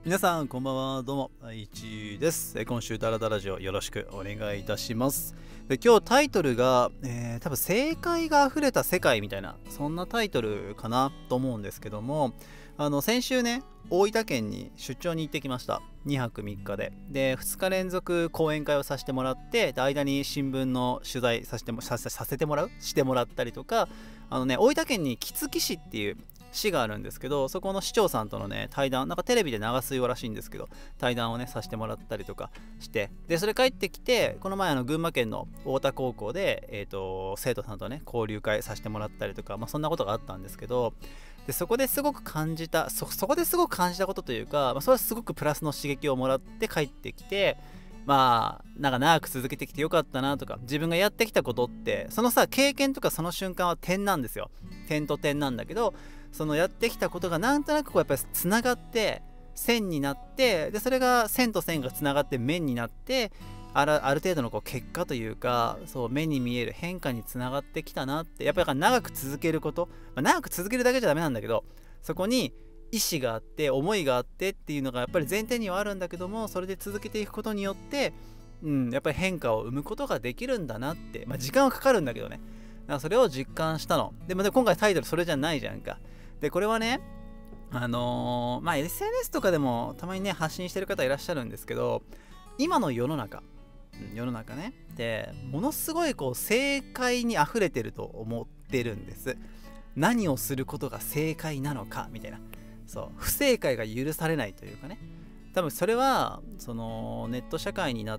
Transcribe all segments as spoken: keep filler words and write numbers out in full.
皆さんこんばんは。どうもいちです。今週ダラダラジオよろしくお願いいたします。で今日タイトルが、えー、多分正解があふれた世界みたいなそんなタイトルかなと思うんですけども、あの先週ね大分県に出張に行ってきました。にはくみっかででふつか連続講演会をさせてもらって、で間に新聞の取材させてもさせさせてもらうしてもらったりとか、あのね大分県に杵築市っていう市があるんですけど、そこの市長さんとのね対談、なんかテレビで流すようらしいんですけど、対談をねさせてもらったりとかして、でそれ帰ってきて、この前あの群馬県の太田高校で、えー、と生徒さんとね交流会させてもらったりとか、まあ、そんなことがあったんですけど、でそこですごく感じた そ, そこですごく感じたことというか、まあ、それはすごくプラスの刺激をもらって帰ってきて、まあなんか長く続けてきてよかったなとか、自分がやってきたことって、そのさ経験とかその瞬間は点なんですよ。点と点なんだけど、そのやってきたことがなんとなくこうやっぱりつながって線になって、でそれが線と線がつながって面になって、ある、ある程度のこう結果というか、そう目に見える変化につながってきたなって。やっぱり長く続けること、まあ、長く続けるだけじゃダメなんだけど、そこに意志があって思いがあってっていうのがやっぱり前提にはあるんだけども、それで続けていくことによって、うん、やっぱり変化を生むことができるんだなって、まあ、時間はかかるんだけどね、だからそれを実感したの。でもで今回タイトルそれじゃないじゃんか。でこれはね、あのー、まあ エスエヌエス とかでもたまにね発信してる方いらっしゃるんですけど、今の世の中、うん、世の中ねでものすごいこう正解にあふれてると思ってるんです。何をすることが正解なのかみたいな、そう不正解が許されないというかね、多分それはそのネット社会になって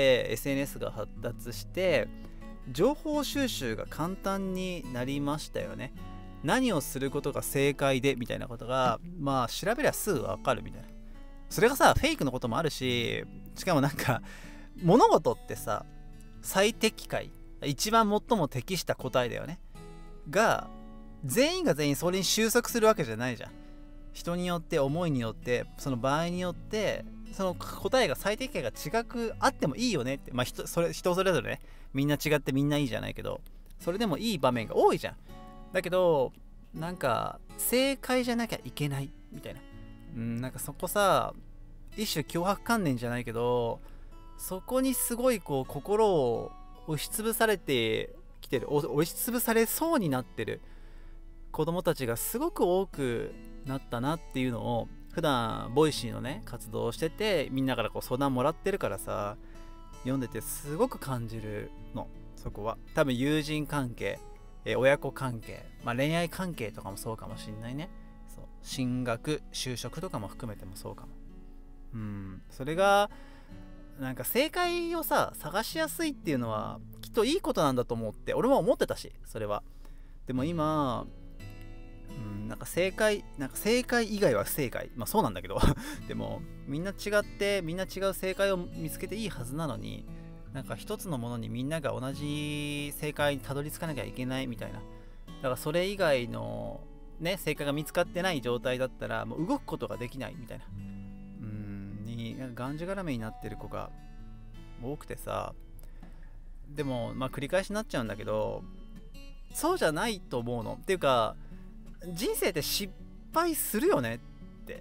エスエヌエス が発達して情報収集が簡単になりましたよね。何をすることが正解でみたいなことがまあ調べりゃすぐ分かるみたいな。それがさフェイクのこともあるし、しかもなんか物事ってさ最適解、一番最も適した答えだよねが、全員が全員それに収束するわけじゃないじゃん。人によって思いによってその場合によってその答えが最適解が違くあってもいいよねって、まあ 人, それ人それぞれね、みんな違ってみんないいじゃないけど、それでもいい場面が多いじゃん。だけどなんか正解じゃなきゃいけないみたいな、うん、なんかそこさ一種脅迫観念じゃないけど、そこにすごいこう心を押しつぶされてきてる、押しつぶされそうになってる子供たちがすごく多くなったなっていうのを、普段ボイシーのね活動をしててみんなからこう相談もらってるからさ、読んでてすごく感じるの。そこは多分友人関係、え親子関係、まあ、恋愛関係とかもそうかもしんないね。そう進学就職とかも含めてもそうかも。うんそれがなんか正解をさ探しやすいっていうのはきっといいことなんだと思って、俺も思ってたしそれは。でも今うんなんか正解なんか正解以外は不正解、まあそうなんだけどでもみんな違ってみんな違う正解を見つけていいはずなのに、なんか一つのものにみんなが同じ正解にたどり着かなきゃいけないみたいな。だからそれ以外のね正解が見つかってない状態だったらもう動くことができないみたいな、うーんにがんじがらめになってる子が多くてさ。でもまあ繰り返しになっちゃうんだけど、そうじゃないと思うの。っていうか人生って失敗するよねって。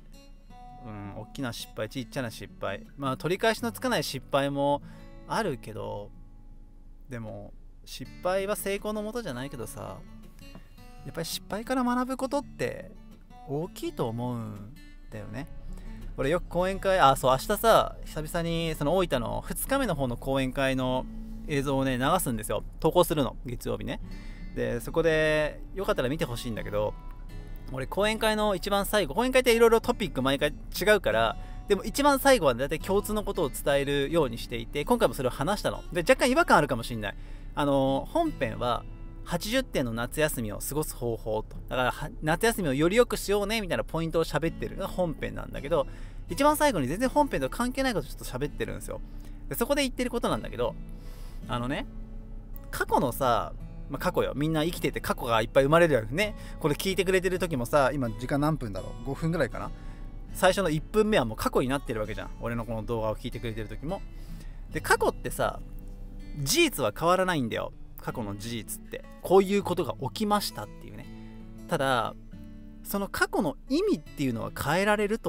うん大きな失敗ちっちゃな失敗、まあ取り返しのつかない失敗もあるけど、でも失敗は成功のもとじゃないけどさ、やっぱり失敗から学ぶことって大きいと思うんだよね。俺よく講演会、あそう明日さ久々にその大分のふつかめの方の講演会の映像をね流すんですよ。投稿するの月曜日ね。でそこでよかったら見てほしいんだけど、俺講演会の一番最後、講演会っていろいろトピック毎回違うから、でも一番最後はだいたい共通のことを伝えるようにしていて、今回もそれを話したので、若干違和感あるかもしれない。あの本編ははちじゅってんの夏休みを過ごす方法と、だから夏休みをより良くしようねみたいなポイントを喋ってるのが本編なんだけど、一番最後に全然本編と関係ないことをちょっと喋ってるんですよ。でそこで言ってることなんだけど、あのね過去のさ、まあ、過去よ、みんな生きてて過去がいっぱい生まれるよね。これ聞いてくれてる時もさ、今時間何分だろう、ごふんぐらいかな。最初のいっぷんめはもう過去になってるわけじゃん、俺のこの動画を聞いてくれてる時も。で過去ってさ事実は変わらないんだよ。過去の事実ってこういうことが起きましたっていうね。ただその過去の意味っていうのは変えられると思っ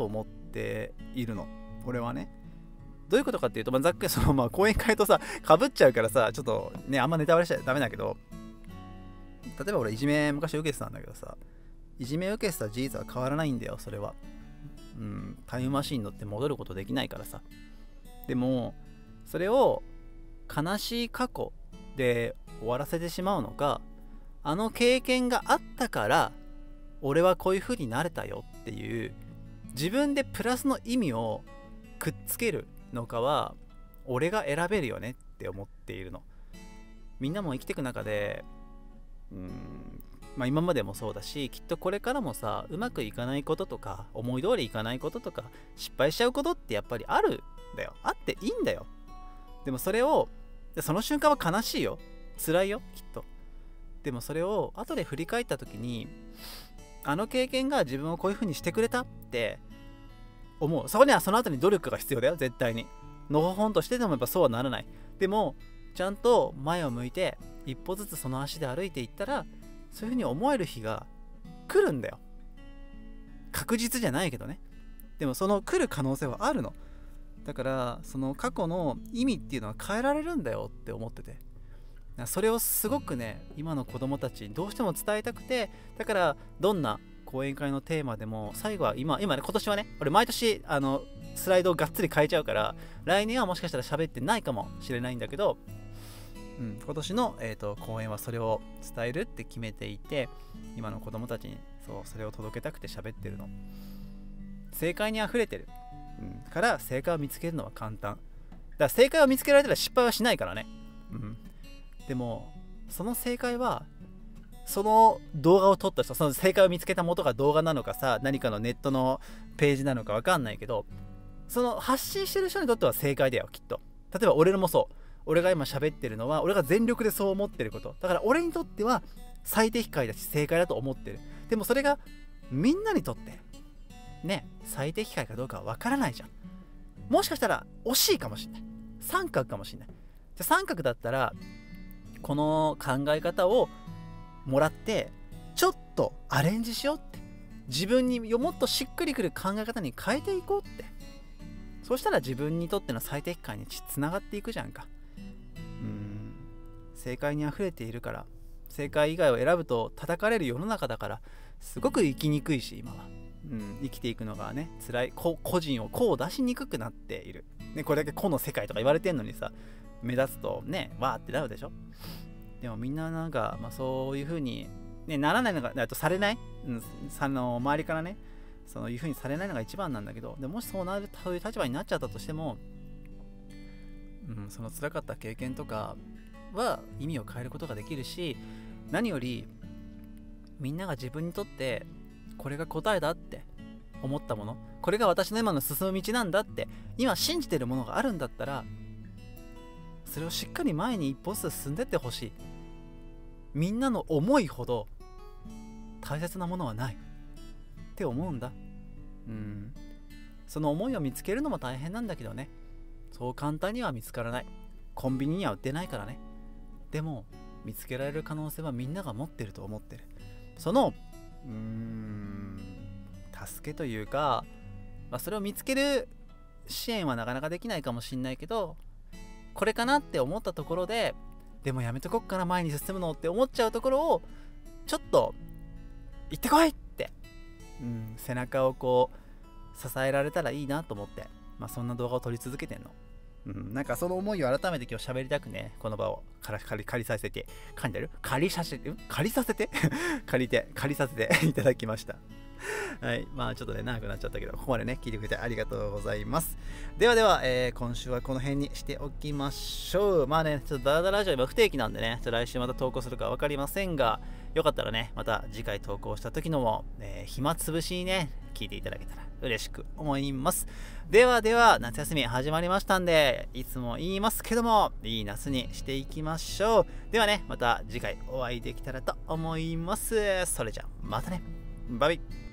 っているの、俺はね。どういうことかっていうと、まあ、ざっくりそのまあ講演会とさかぶっちゃうからさ、ちょっとねあんまネタバレしちゃダメだけど、例えば俺いじめ昔受けてたんだけどさ、いじめ受けてた事実は変わらないんだよ、それは。うん、タイムマシン乗って戻ることできないからさ。でもそれを悲しい過去で終わらせてしまうのか、あの経験があったから俺はこういう風になれたよっていう自分でプラスの意味をくっつけるのかは俺が選べるよねって思っているの。みんなも生きていく中でうーんまあ今までもそうだし、きっとこれからもさ、うまくいかないこととか思い通りいかないこととか失敗しちゃうことってやっぱりあるんだよ。あっていいんだよ。でもそれをその瞬間は悲しいよ、辛いよきっと。でもそれを後で振り返った時に、あの経験が自分をこういう風にしてくれたって思う。そこにはその後に努力が必要だよ、絶対に。のほほんとしててもやっぱそうはならない。でもちゃんと前を向いて一歩ずつその足で歩いていったら、そういう風に思える日が来るんだよ。確実じゃないけどね。でもその来る可能性はあるの。だからその過去の意味っていうのは変えられるんだよって思ってて、それをすごくね今の子供たちにどうしても伝えたくて、だからどんな講演会のテーマでも最後は今今ね今年はね、俺毎年あのスライドをがっつり変えちゃうから、来年はもしかしたら喋ってないかもしれないんだけど、うん、今年の、えーと、講演はそれを伝えるって決めていて、今の子供たちにそうそれを届けたくて喋ってるの。正解にあふれてる、うん、から正解を見つけるのは簡単だから。正解を見つけられたら失敗はしないからね、うん、でもその正解はその動画を撮った人、その正解を見つけた元が動画なのかさ、何かのネットのページなのか分かんないけど、その発信してる人にとっては正解だよきっと。例えば俺もそう、俺が今喋ってるのは俺が全力でそう思ってること、だから俺にとっては最適解だし正解だと思ってる。でもそれがみんなにとってね最適解かどうかは分からないじゃん。もしかしたら惜しいかもしれない、三角かもしれない。じゃ三角だったらこの考え方をもらってちょっとアレンジしようって、自分にもっとしっくりくる考え方に変えていこうって、そうしたら自分にとっての最適解につながっていくじゃんか。うーん正解にあふれているから、正解以外を選ぶと叩かれる世の中だから、すごく生きにくいし今は、うん、生きていくのがね辛い、個人を個を出しにくくなっている、ね、これだけ個の世界とか言われてんのにさ、目立つとねわーってなるでしょ。でもみんななんか、まあ、そういう風に、ね、ならないのがだとされない、うん、あの周りからねそういう風にされないのが一番なんだけど、でもしそうなるそういう立場になっちゃったとしても、うん、その辛かった経験とかは意味を変えることができるし、何よりみんなが自分にとってこれが答えだって思ったもの、これが私の今の進む道なんだって今信じてるものがあるんだったら、それをしっかり前に一歩ずつ進んでってほしい。みんなの思いほど大切なものはないって思うんだ。うん。その思いを見つけるのも大変なんだけどね、そう簡単には見つからない。コンビニには売ってないからね。でも見つけられる可能性はみんなが持ってると思ってる。そのうーん助けというか、まあ、それを見つける支援はなかなかできないかもしんないけど、これかなって思ったところで、でもやめとこっかな前に進むのって思っちゃうところをちょっと行ってこいって、うん、背中をこう支えられたらいいなと思って、まあ、そんな動画を撮り続けてんの。うん、なんかその思いを改めて今日喋りたくね、この場を借り借りさせて噛んでる借りさせて借りさせて借りて借りさせていただきました。はい、まあちょっとね長くなっちゃったけど、ここまでね聞いてくれてありがとうございます。ではでは、えー、今週はこの辺にしておきましょう。まあねちょっとダラダララジオ今不定期なんでね、ちょっと来週また投稿するか分かりませんが、よかったらねまた次回投稿した時のも、えー、暇つぶしにね聞いていただけたら嬉しく思います。ではでは夏休み始まりましたんで、いつも言いますけどもいい夏にしていきましょう。ではねまた次回お会いできたらと思います。それじゃまたね、バイバイ。